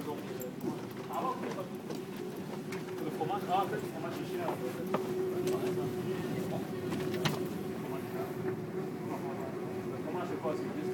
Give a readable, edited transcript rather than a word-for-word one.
Le fromage, ah, en fait, le fromage est cher. Le fromage, c'est quoi? C'est juste